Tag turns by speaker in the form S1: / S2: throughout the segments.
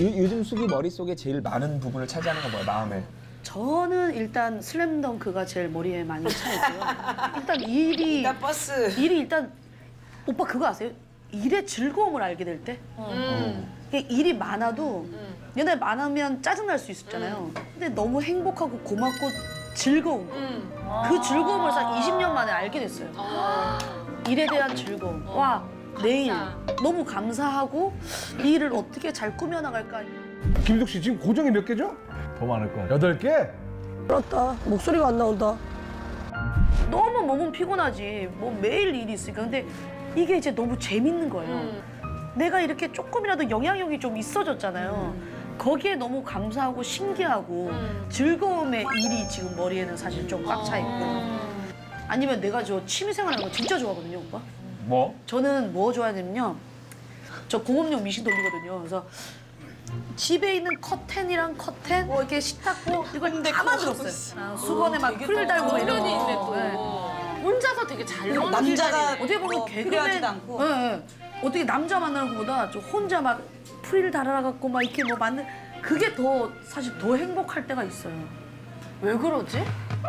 S1: 요즘 숙이 머릿속에 제일 많은 부분을 차지하는 건 뭐야, 마음에?
S2: 저는 일단 슬램덩크가 제일 머리에 많이 차있고요. 일단 일이 일단 오빠 그거 아세요? 일의 즐거움을 알게 될 때? 일이 많아도 옛날에 많으면 짜증날 수 있었잖아요. 근데 너무 행복하고 고맙고 즐거운 거. 그 즐거움을 20년 만에 알게 됐어요. 일에 대한 즐거움. 와, 내일 너무 감사하고 이 일을 어떻게 잘 꾸며나갈까.
S3: 김숙 씨 지금 고정이 몇 개죠?
S4: 더 많을 것 같아.
S3: 8개?
S5: 그렇다. 목소리가 안 나온다.
S2: 너무 몸은 피곤하지. 뭐 매일 일이 있으니까. 근데 이게 이제 너무 재밌는 거예요. 내가 이렇게 조금이라도 영향력이 좀 있어졌잖아요. 거기에 너무 감사하고 신기하고 즐거움의 일이 지금 머리에는 사실 좀 꽉 차 있고. 아니면 내가 저 취미생활하는 거 진짜 좋아하거든요, 오빠.
S1: 뭐?
S2: 저는 뭐 좋아하냐면요. 저 공업용 미신 돌리거든요. 그래서 집에 있는 커튼이랑 커튼, 뭐 이렇게 식탁보 이걸 다 만들었어요. 수건에 막 프릴 달고 이런 거.
S6: 있네 또.
S2: 네.
S6: 혼자서 되게 잘 노는
S5: 남자가
S2: 어떻게 보면
S5: 필요하지도 않고.
S2: 네. 어떻게 남자 만나는 것보다 저 혼자 막 프릴 달아갖고 막 이렇게 뭐 만든 그게 더 사실 더 행복할 때가 있어요.
S6: 왜 그러지?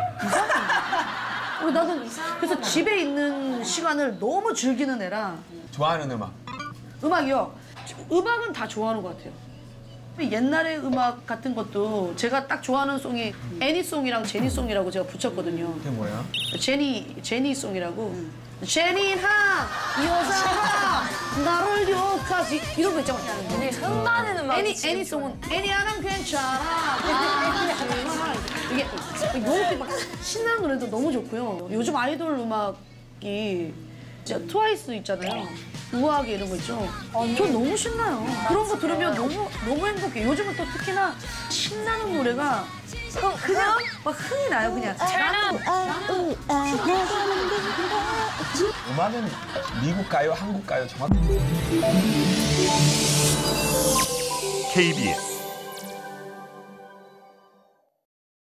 S2: 나는 그래서 집에 있는 시간을 너무 즐기는 애라.
S1: 좋아하는 음악?
S2: 음악이요? 음악은 다 좋아하는 것 같아요. 옛날의 음악 같은 것도 제가 딱 좋아하는 송이 애니송이랑 제니송이라고 제가 붙였거든요.
S1: 그게 뭐야?
S2: 제니송이라고. 제니하 이 여자가 나를 욕하지 이런 거 있잖아.
S6: 되게 흥나는 음악.
S2: 애니송은 애니야는 괜찮아. 이게 이렇게 막 신나는 노래도 너무 좋고요. 요즘 아이돌 음악이 진짜 트와이스 있잖아요. 우아하게 이런 거 있죠. 전 너무 신나요. 그런 거 들으면 너무 행복해. 요즘은 또 특히나 신나는 노래가 그냥 막 흥이 나요, 그냥.
S1: 음악은 미국 가요, 한국 가요 정확히.
S7: KBS